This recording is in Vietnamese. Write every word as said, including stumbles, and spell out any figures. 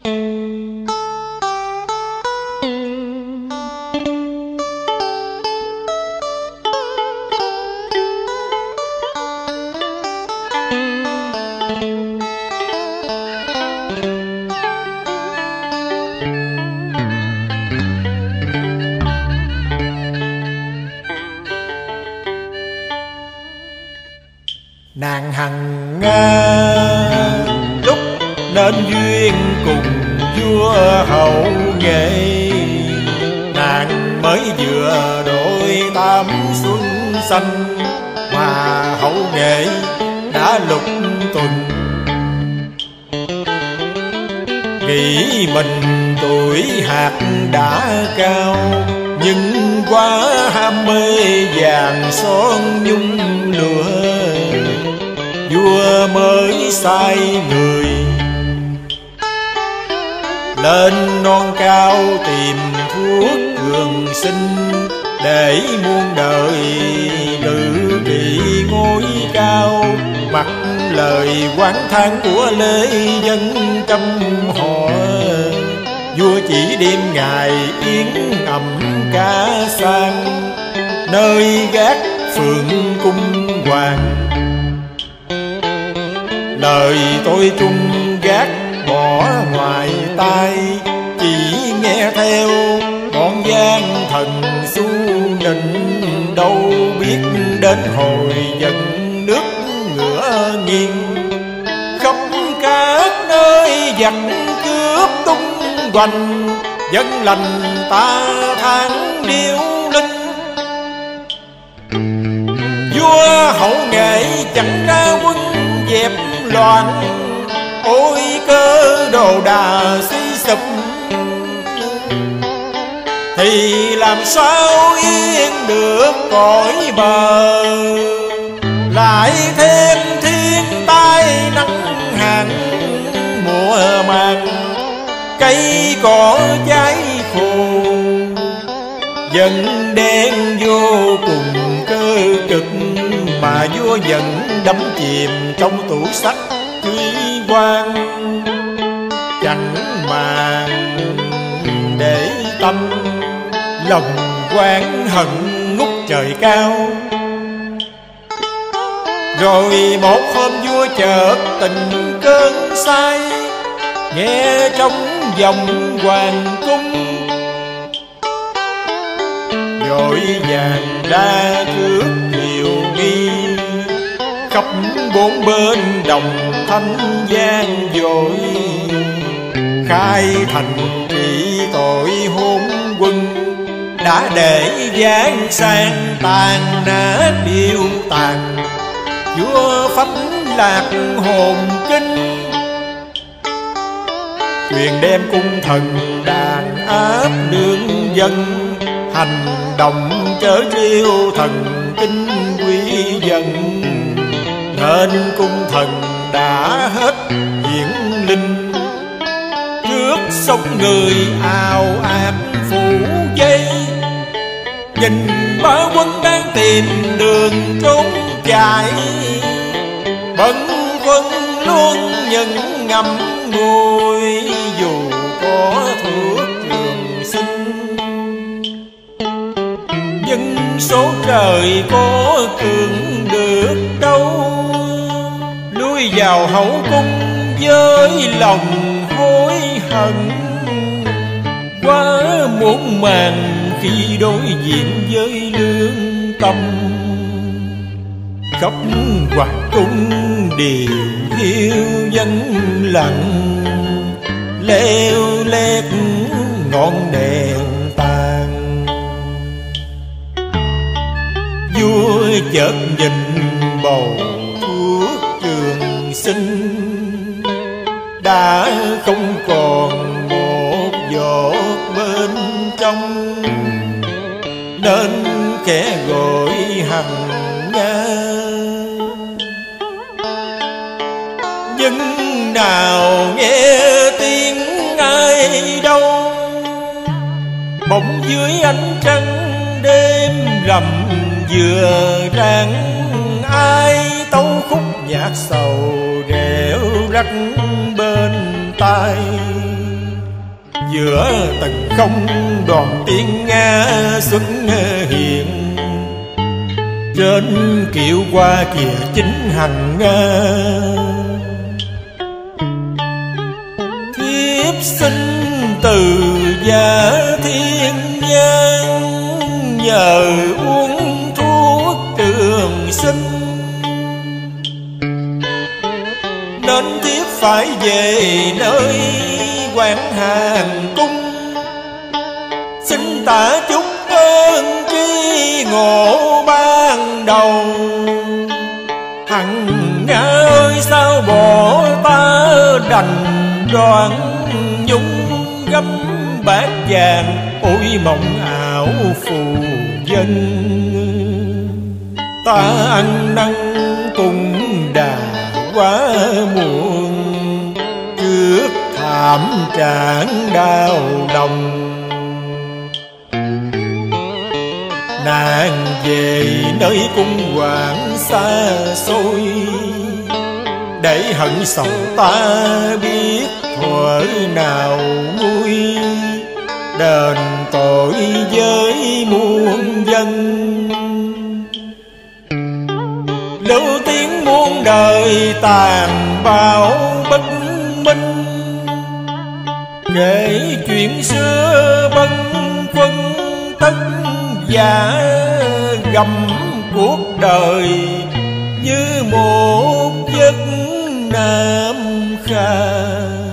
Nàng hằng Nga lúc nên duyên cùng vua hậu nghệ, nàng mới vừa đổi tám xuân xanh mà hậu nghệ đã lục tuần. Nghĩ mình tuổi hạt đã cao, nhưng quá ham mê vàng son nhung lụa, vua mới sai người lên non cao tìm thuốc trường sinh, để muôn đời ngự trị ngôi cao. Mặc lời oán than của lê dân trăm họ, vua chỉ đêm ngày yến ẩm ca sang, nơi gác phượng cung hoàng. Lời tôi trung gác bỏ ngoài tai, chỉ nghe theo bọn gian thần xu nịnh. Đâu biết đến hồi giận nước ngựa nghiêng, khắp các nơi giặc cướp tung hoành. Dân lành ta than điêu linh, vua hậu nghệ chẳng ra quân dẹp loạn. Ôi cơ đồ đà suy sụp, thì làm sao yên được cõi bờ. Lại thêm thiên tai nắng hạn mùa màng, cây cỏ cháy khô. Dân đen vô cùng cơ cực, mà vua vẫn đắm chìm trong tủ sắt quý quan. Chẳng màng để tâm, lòng oán hận ngút trời cao. Rồi một hôm vua chợt tình cơn say, nghe trong vòng hoàng cung vội vàng đa thước kiều nghi. Khắp bốn bên đồng thanh gian dội, khai thành trị tội hôn quân. Đã để giang sang tàn nát điêu tàn, vua phách lạc hồn kinh. Truyền đem cung thần đàn áp nương dân, hành động chớ trêu thần kinh quý dân. Nên cung thần đã hết hiển linh, trước sông người ào ạt phủ dây. Nhìn bá quân đang tìm đường trốn chạy, bấn quân luôn những ngậm ngùi. Dù có thuốc trường sinh, nhưng số trời có cường được đâu. Lui vào hậu cung với lòng hối hận, quá muộn màng khi đối diện với lương tâm. Khắp hoàng cung điều hiu vắng lặng, leo lét ngọn đèn tàn. Vua chợt nhìn bầu thuốc trường sinh, đã không còn một giọt bên trong. Nên kẻ gọi hằng Nga, nhưng nào nghe tiếng ai đâu. Bỗng dưới ánh trăng đêm rằm vừa rạng, ai tấu khúc nhạc sầu reo rắc bên tai. giữa từng không đoàn tiên Nga xuất hiện. Trên kiệu qua kìa chính hành Nga, thiếp xin từ giả thiên nhân, nhờ uống thuốc trường sinh. Nên thiếp phải về nơi quan hàng cung, xin tạ chúc ơn tri ngộ ban đầu. Hằng Nga ơi sao bỏ ta đành đoan nhung gấm bát vàng, ôi mộng ảo phù dân. Ta ăn năn cùng đà quá muộn, trước thảm trạng đau lòng. Nàng về nơi cung hoàng xa xôi, để hận sầu ta biết thuở nào nguôi. Đền tội với muôn dân, lưu tiếng muôn đời tàn bạo bất minh. Kể chuyện xưa bâng khuâng tất giả, gầm cuộc đời như một giấc nam kha.